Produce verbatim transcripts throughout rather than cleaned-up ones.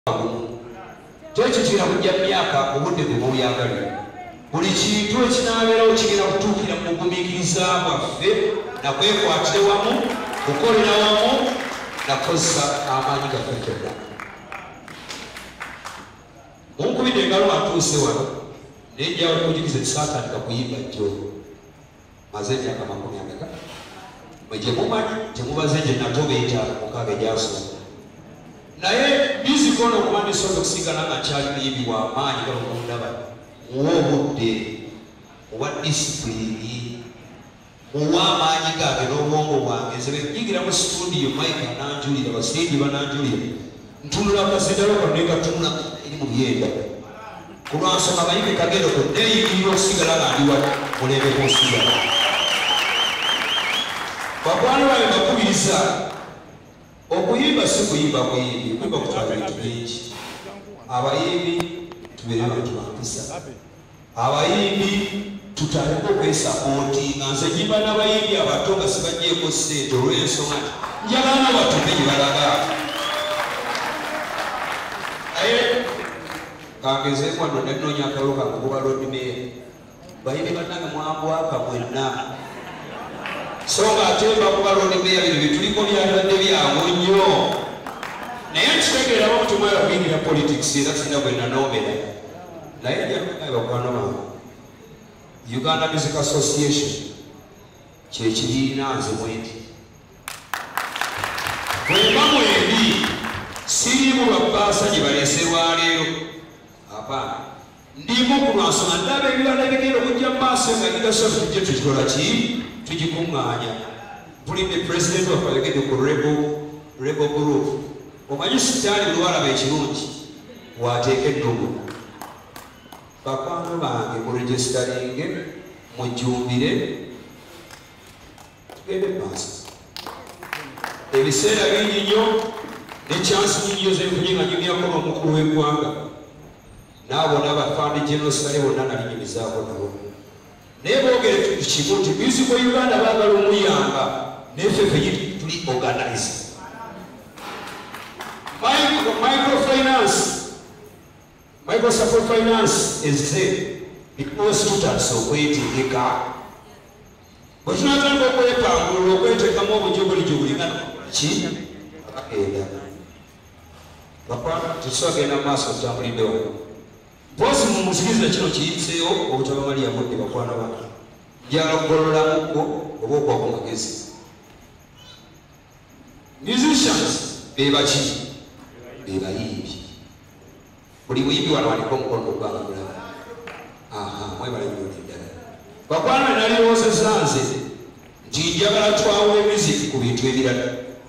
Tekitira kujja myaka obudde bwe buyagala. Buli kintu ekinabeerawo kigenda kutuukira mu kugumiikiriza kwaffe nakwekwatire wamu kukolera wamu nakozesa amaanyi gaffe ffenna. Munkubidde engalo atuuse wano nejjawo okujuliza ekisaatandika kuyimba jjo maze emyaka makumi ameka mwe gye mumanyi temubaze gye natoba etaano mukaaga egyasooka. Naye music ono okuba ndisobola okusigala nga nkyali muyimbi w'amaanyi galo mundaba muwa obudde owa disipulini muwa amaanyi gange n'obwongo bwange nze benyigira mu studio mike ananjulira basindi bananjulira ntunula akazindalo kano naye gatunula eri mu byenda ku lwansonga abayimbi kagendo ko neeyingirira okusigala nga ndi wali mulembeko osigala. Bakwano babe bakubiriza okuyimba si kuyimba kuyimbi kuyimba kutwala bintu bingi. Abayimbi tubeere bantu bampisa, abayimbi tutandika okwesapooti nga nze nyimba n'abayimbi abato nga sibaggyeko ssente olw'ensonga njagala n'abatume gye balaga. Naye kangezeemu wano nenoonya akalulu kange kuba Lord Mayor bayimbi bannange mwambwaka mwenna so ng'ate bakuba Lord Mayor bino bituliko byabadde byangu nnyo. Naye nkitegeera bamutumala kuyingira politics era sina bwe nanoobera. Naye njagala bakwano bange Uganda Music Association kyekibiina nze bwenti bwemba mwembi siriimu lwabbaasa gye baleeserwa leero apa ndimu ku lwansonga ndaba ebibala bigenda okujja mu maaso nga leadership tujje tukikola ki tugikuŋŋaanya. Mpulidde president waffe ayogedde ku rebel group. Omanyi sitaani lwalaba ekirungi waateeka eddugu. Bakwano bange muregisteringe mujjumbire tugende maaso. Ebiseera bingi nnyo ne chansi nyingi yo zenfunye nga nyumyakola omukulu w'eggwanga n'abo n'abafandi genocide bonna nali nyumizaako nabo. Naye boogere kimu nti music Uganda baagala omuyamba neffe fenye tuli organize. Microfinance, micro support finance is there because tutandise okwetegeka. Bwe tunatandika okwepangulula okweteekamu obujjo bulijjo bulingana ki agenda bakwano tusagenda mu maaso tutambulidde wano. Mpozi mu musikiriza kino kiyiseewo obutaba mali yamudde bakwano bange njagala okugololamukko oba okwako magezi. Musicians be baki be bayimbi. Buli muyimbi wano aliko omukono ogwanga mulaba. Aha mwebala nnyo ddala. Bakwano be nalirowoozezza nze nti njagala twawule music ku bintu ebirala.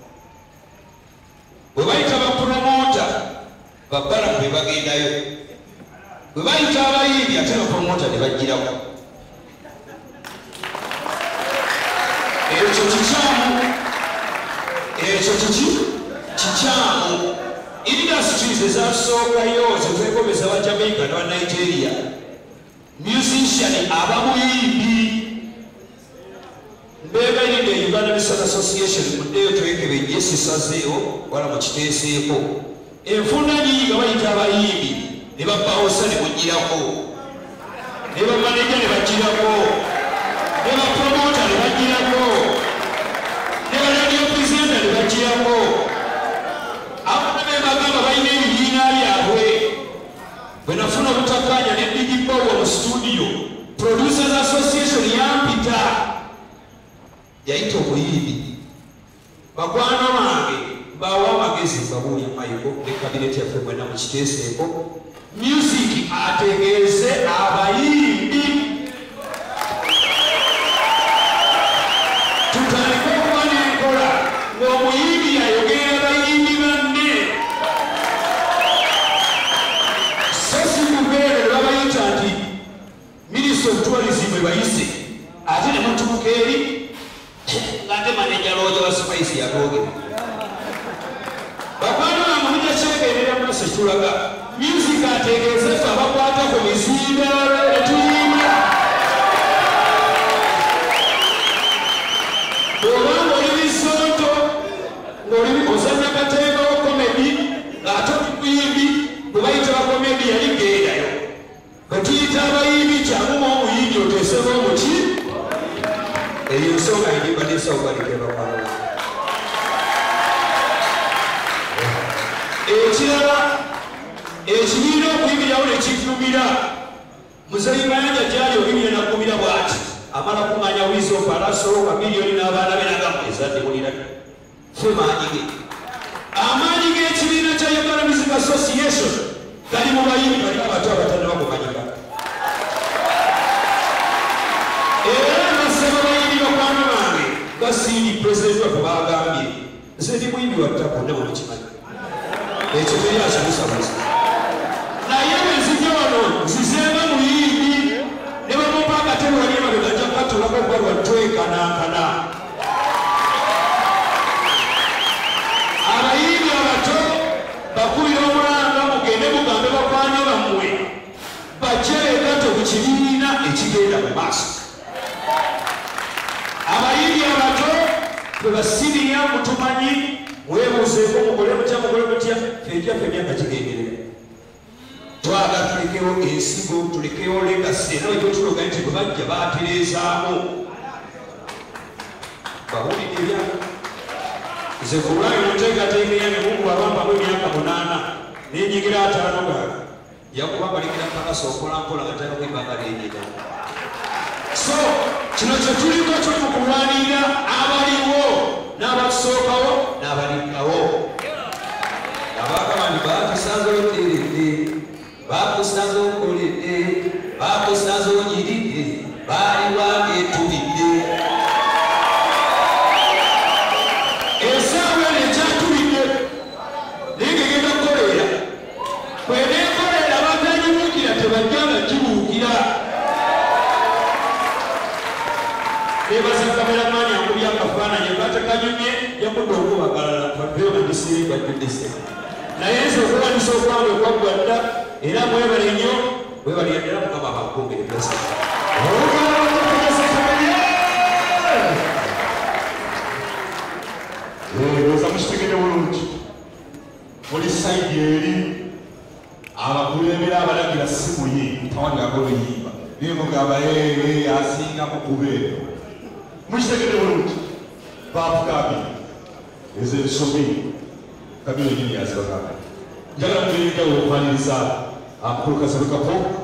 Bwe bayita bapromota babbala be bagendayo. Bwe bayita abayimbi ate bapromota ne bagirako. Ekyo kikyamu. Ekyo kiki kikyamu. Industries ezasookayo zezegomeza ba Jamaica n'aba Nigeria. Musician abamuyimbi mbeegalidde Uganda Music Association muddeyo twekebenye sisazeewo wala mukiteeseeko. Enfunda nyingi nga bayita abayimbi ne babawosa ne mugirako ne bamaneja ne bagirako ne bapromota ne bagirako ne baradio presenter ne bagirako. Abantu be bagamba balina ebibiina byabwe. Bwe nafuna obutakkaanya ne Big Power mu studio Producers Association yampita yayita omuyimbi. Bakwano bange bawa amagezi babuulya Michael ne kabineti yaffe mwenna mukiteeseeko music ategeeze abayimbi. Tutandike okuba n'enkola ng'omuyimbi ayogera abayimbi banne. Sesikubeere babayita nti Ministry of Tourism ebayise ate ne mutuuka eri ng'ate maneja looja wa Spice yatoogera. Bakwano bange mujja kyegenderera maaso tulaga music ategeeze ffe abakwata ku mizinga etuyimba. Bw'oba ng'oli bisooto ng'oli ozannya kateekawo komedi ng'ate oli muyimbi baleke bakwala ekirala ekibiina okuyimirawo nekivumira muzeyi mayanja gyali obibira nakubira bwati amala kumanya wizo palaso kamiliyoni n'abaana be nagamwezadde mulira fe maanyi ge amaanyi g'ekibiina kya Uganda Music Association gali mu bayimbi bali abato abatannaba kumanyika era nasaba bayimbi bakwano bange gasiini pulezidenti waffe bagambye nze ndi muyimbi wattako ne mukimanyi ekyo teri akibusabusa naye bwe nzija wano nzizeemu muyimbi ne bamumpa akatebe wali emabega nja kukatulako kuba lwatwekanankana abayimbi abato bakubira omulanga mugende mugambe bakwanye bammwe bajeegato ku kibiina ekigenda mu maaso abayimbi abato bwe basiniya mutumanyi mwebuuzeeko mukole mutya mukole mutya fejjaffe emyaka kigenderera twagala tulekewo ensigo tulekewo legasi era wekyotuloga nti bwe bajja batereezaamu bawulidde ebyaka nze kulwayo noteekateekeya ne mungu abambamu emyaka munaana nenyigira ataano gaga yakuba balekera pakasa okola mpola nga tala kwebanga lenyega so kino kyetuliko tuli mu kulwanirira abaliwo n'abatusookawo n'abalingawo abakamani baatusaze oteredde bakusaze okoledde bakusaze onyiridde baali wange etubidde esaawa eno ekyatubidde naye ngegenda kukoleera bweneekoleera abatanyibuukira tebajjanga kibuukira nebaza kameramaani akubya akafaananyi akatekanyumye yakudde okubagalala twaveobadisiire bajjudese naye nze okuwanisa okwange okwaggwadda era mwebale nnyo webaliyadera mukama bakumbire pesa oza mukitegere bulungi muli saidi eri abakulembera abalagira simuye mutawandako luyimba niye mugamba ee asingamu kubeero mukitegere bulungi bafukabi ezo ensomi kabiro nyini yazibagamba njagala mugerenjawo okwaniriza amukulu kasalukapo